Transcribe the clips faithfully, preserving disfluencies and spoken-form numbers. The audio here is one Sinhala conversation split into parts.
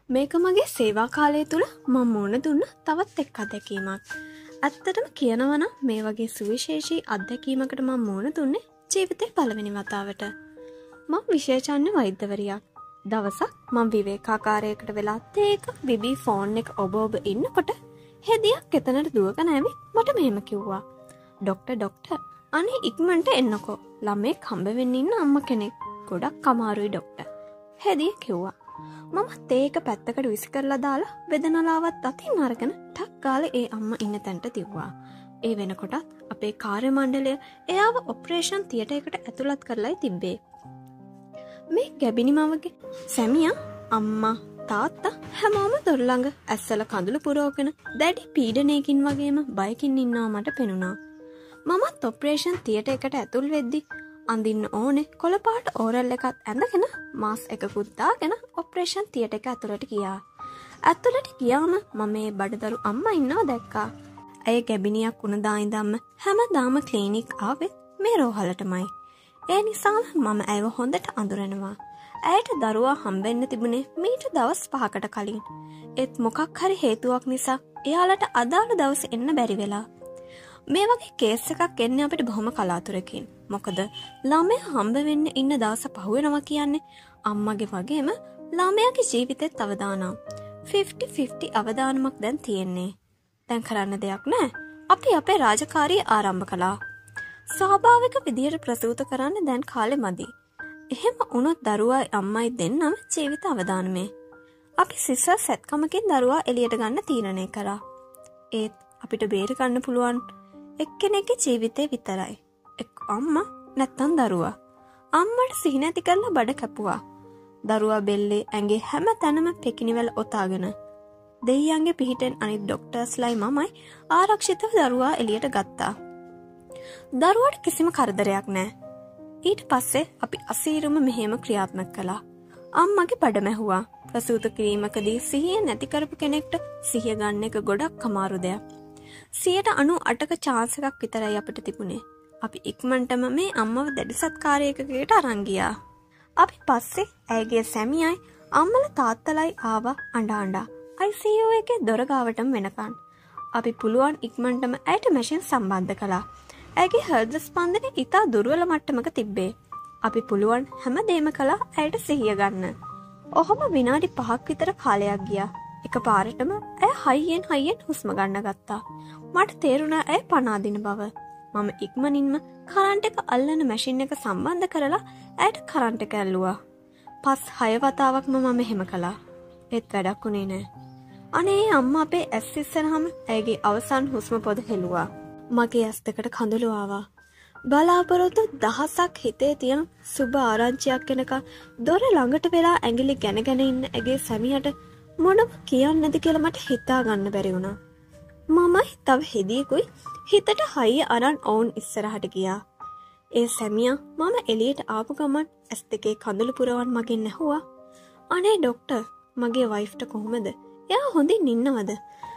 මේක මගේ සේවා කාලය තුළ මම මුණ දුන්න තවත් එක් අත්දැකීමක්. ඇත්තටම කියනවනම් මේ වගේ සුවිශේෂී අත්දැකීමකට මම මුණ දුන්නේ ජීවිතේ පළවෙනි වතාවට. මම විශේෂඥ වෛද්‍යවරියක්. දවසක් මම විවේකාකාරයකට වෙලා තේක බිබී ෆෝන් එක ඔබ ඔබ ඉන්නකොට හෙදියක් එතනට දුවගෙන ඇවිත් මට මෙහෙම කිව්වා. ඩොක්ටර් ඩොක්ටර් අනේ ඉක්මනට එන්නකෝ. ළමෙක් හම්බ වෙන්න ඉන්න අම්මා කෙනෙක්. ගොඩක් අමාරුයි ඩොක්ටර්. හෙදිය කිව්වා. මම තේක පැත්තකට විසි කරලා දාලා වෙදනලාවත් අතින් අරගෙන ටක් ගාලා ඒ අම්මා ඉන්න තැනට දිව්වා. ඒ වෙනකොටත් අපේ කාර්ය මණ්ඩලය එයාව ඔපරේෂන් තියටර් එකට ඇතුළත් කරලායි තිබ්බේ. මේ ගැබිනි මවගේ සැමියා අම්මා තාත්තා හැමෝම දොර ළඟ ඇස්සල කඳුළු පුරවගෙන දැඩි පීඩනයකින් වගේම බයකින් ඉන්නවා මට පෙනුණා. මමත් ඔපරේෂන් තියටර් එකට ඇතුල් වෙද්දි අඳින්න ඕනේ කොළපාට ඕරල් එකත් ඇඳගෙන මාස් එකකුත් දාගෙන ඔපරේෂන් තියටර් එක ඇතුළට ගියා. ඇතුළට ගියාම මම මේ බඩදරු අම්මා ඉන්නවා දැක්කා. ඇය ගැබිනියක් වුණ දා ඉඳන්ම හැමදාම ක්ලිනික් ආවේ මේ රෝහලටමයි. ඒ නිසා මම ඇයව හොඳට අඳුරනවා. ඇයට දරුවා හම්බෙන්න තිබුණේ මීට දවස් පහකට කලින්. ඒත් මොකක් හරි හේතුවක් නිසා එයාලට අදාළ දවසේ එන්න බැරි වෙලා. මේ වගේ කේස් එකක් එන්නේ අපිට බොහොම කලාතුරකින්. මොකද ළමයා හම්බ වෙන්න ඉන්න දවස පහුවෙනවා කියන්නේ අම්මගේ වගේම ළමයාගේ ජීවිතේත් අවදානම්. ෆිෆ්ටි ෆිෆ්ටි අවදානමක් දැන් තියෙන්නේ. දැන් කරන්න දෙයක් නැහැ. අපි අපේ රාජකාරිය ආරම්භ කළා. ස්වාභාවික විදියට ප්‍රසූත කරන්න දැන් කාලෙ මදි. එහෙම වුණොත් දරුවායි අම්මයි දෙන්නම ජීවිත අවදානමේ. අපි සිසර් සැත්කමකින් දරුවා එළියට ගන්න තීරණය කරා. ඒත් අපිට බේර ගන්න පුළුවන් එක්කෙනෙක්ගේ ජීවිතේ විතරයි. එක් අම්මා නැත්තම් දරුවා. අම්මට සිහි නැති කරලා බඩ කැපුවා. දරුවා බෙල්ලේ ඇඟේ හැම තැනම පෙකිනිවල ඔතාගෙන. දෙයියන්ගේ පිහිටෙන් අනිත් ඩොක්ටර්ස්ලයි මමයි ආරක්ෂිතව දරුවා එළියට ගත්තා. දරුවාට කිසිම කරදරයක් නැහැ. ඊට පස්සේ අපි අසීරුම මෙහෙම ක්‍රියාත්මක කළා. අම්මගේ බඩ මැහුවා. ප්‍රසූත කිරීමකදී සිහිය නැති කරපු කෙනෙක්ට සිහිය ගන්න එක ගොඩක් අමාරු දෙයක්. සියයට අනූ අටක chance එකක් විතරයි අපිට තිබුණේ. අපි ඉක්මනටම මේ අම්මව දැඩි සත්කාරයකකට අරන් ගියා. අපි පස්සේ ඇයගේ සැමියයි අම්මලා තාත්තලායි ආවා අඬ අඬ. I C U එකේ දොර ගාවටම වෙනකන්. අපි පුළුවන් ඉක්මනටම ඇයට මැෂින් සම්බන්ධ කළා. ඇයගේ හෘද ස්පන්දනය ඉතා දුර්වල මට්ටමක තිබ්බේ. අපි පුළුවන් හැමදේම කළා ඇයට සිහිය ගන්න. ඔහොම විනාඩි පහක් විතර කාලයක් ගියා. එකපාරටම ඇය හයියෙන් හයියෙන් හුස්ම ගන්න ගත්තා. මට තේරුණා ඇය පණ අදින බව. මම ඉක්මනින්ම කරන්ට් එක අල්ලන මැෂින් එක සම්බන්ධ කරලා ඇයට කරන්ට් එක ඇල්ලුවා. පස් හය වතාවක්ම මම එහෙම කළා. ඒත් වැඩක් උනේ නෑ. අනේ අම්මා අපේ ඇස් ඉස්සරහම ඇයගේ අවසන් හුස්ම පොද හෙළුවා. මගේ ඇස් දෙකට කඳුළු ආවා. බලාපොරොත්තු දහසක් හිතේ තියෙන සුබ ආරංචියක් එනකන් දොර ළඟට වෙලා ඇඟිලි ගැන ගැන ඉන්න ඇගේ සැමියාට මොනව කියන්නේද කියලා මට හිතා ගන්න බැරි වුණා. මමයි තව හෙදියෙකුයි හිතට හයිය අරන් ඔවුන් ඉස්සරහට ගියා. ඒ සැමියා මම එළියට ආපු ගමන් ඇස් දෙකේ කඳුළු පුරවන් මගෙන් ඇහුවා. අනේ ඩොක්ටර් මගේ වයිෆ්ට කොහොමද? එයා හොඳින් ඉන්නවද?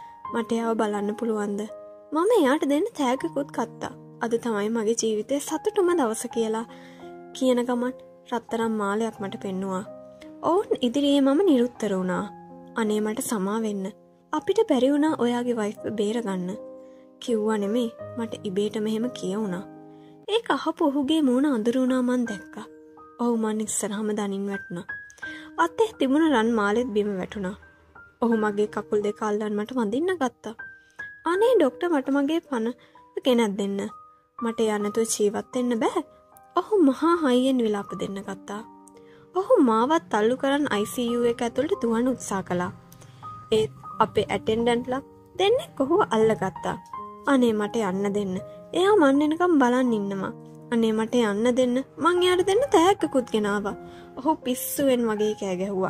මට එයාව බලන්න පුළුවන්ද? මම එයාට දෙන්න තෑග්ගකුත් ගත්තා. අද තමයි මගේ ජීවිතේ සතුටුම දවස කියලා කියන ගමන් රත්තරන් මාලයක් මට පෙන්නුවා. ඔවුන් ඉදිරියේ මම නිරුත්තර වුණා. අනේ මට සමා වෙන්න. අපිට බැරි වුණා ඔයාගේ වයිෆ් බේරගන්න. කිව්වා නෙමේ මට ඉබේට මෙහෙම කියවුණා. ඒක අහපු ඔහුගේ මූණ අඳුරු වුණා මන් දැක්කා. ඔහු මන් ඉස්සරහම දනින් වැටුණා. අතේ තිබුණ රන් මාලෙත් බිම වැටුණා. ඔහු මගේ කකුල් දෙක අල්ලන් මට වඳින්න ගත්තා. අනේ ඩොක්ටර් මට මගේ පණ ගෙනත් දෙන්න. මට යන්න නැතුව ජීවත් වෙන්න බෑ. ඔහු මහා හයියෙන් විලාප දෙන්න ගත්තා. ඔහු මාවත් තල්ලු කරන් I C U එක ඇතුළට දුවන්න උත්සාහ කළා. ඒත් අපේ ඇටෙන්ඩන්ට්ලා දෙන්නෙක් ඔහුව අල්ලගත්තා. අනේ මට යන්න දෙන්න. එයා මන් එනකම් බලන් ඉන්නවා. අනේ මට යන්න දෙන්න. මං එයාට දෙන්න තෑග්ගකුත් ගෙනාවා. ඔහු පිස්සුවෙන් වගේ කෑ ගැහුවා.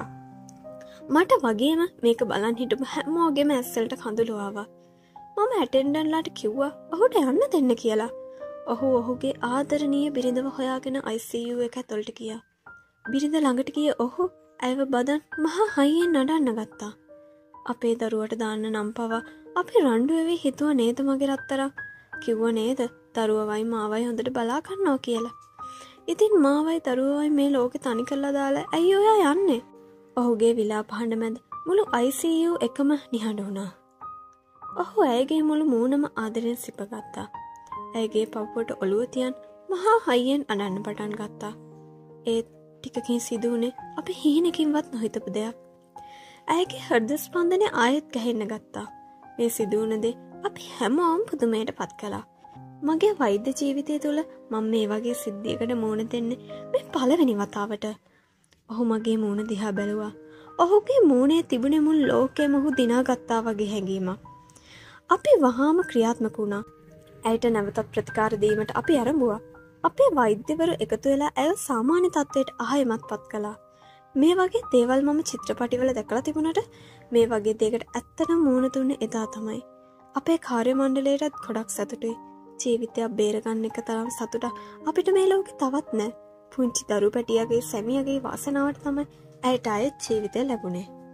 මට වගේම මේක බලන් හිටපු හැමෝගෙම ඇස්වලට කඳුළු ආවා. මම ඇටෙන්ඩන්ට්ලාට කිව්වා ඔහුට යන්න දෙන්න කියලා. ඔහු ඔහුගේ ආදරණීය බිරිඳව හොයාගෙන I C U එක ඇතුළට ගියා. බිරිඳ ළඟට ගිය ඔහු ඇයව බදන් මහා හයියෙන් නඩන්න ගත්තා. අපේ දරුවට දාන්න නම් පවා අපි රණ්ඩු වෙවි හිතුව නේද මගේ රත්තරන්? කිව්ව නේද දරුවවයි මාවයි හොඳට බලා ගන්නවා කියලා. ඉතින් මාවයි දරුවවයි මේ ලෝකේ තනි කරලා දාලා ඇයි ඔයා යන්නේ? ඔහුගේ විලාප හඬ මැද මුළු I C U එකම නිහඬ වුණා. ඔහු ඇයගේ මුළු මූණම ආදරෙන් සිපගත්තා. ඇයගේ පපුවට ඔළුව තියන් මහා හයියෙන් අඬන්න පටන් ගත්තා. ඒත් ටිකකින් සිදු වුණේ අපි හීනකින්වත් නොහිතපු දෙයක්. ඇයගේ හෘද ස්පන්දනය ආයෙත් ගැහෙන්න ගත්තා. මේ සිදු වුණ දේ අපි හැමෝම පුදුමයට පත් කළා. මගේ වෛද්‍ය ජීවිතය තුළ මම මේ වගේ සිද්ධියකට මුහුණ දෙන්නේ මේ පළවෙනි වතාවට. ඔහු මගේ මූණ දිහා බැලුවා. ඔහුගේ මූණේ තිබුණේ මුළු ලෝකෙම ඔහු දිනාගත්තා වගේ හැඟීමක්. අපි වහාම ක්‍රියාත්මක වුණා. ඇයට නැවතත් ප්‍රතිකාර දීමට අපි ආරම්භුවා. අපේ වෛද්‍යවරු එකතු වෙලා ඇය සාමාන්‍ය තත්ත්වයට ආයෙමත් පත් කළා. මේ වගේ දේවල් මම චිත්‍රපටිවල දැකලා තිබුණට මේ වගේ දෙයකට ඇත්තටම මුහුණ දුන්නේ එදා තමයි. අපේ කාර්ය මණ්ඩලයටත් ගොඩක් සතුටුයි. ජීවිතයක් බේරගන්න එක තරම් සතුට අපිට මේ ලෝකේ තවත් නැහැ. පුංචි දරු පැටියගේ සැමියගේ වාසනාවට තමයි ඇයට ආයෙත් ජීවිතය ලැබුණේ.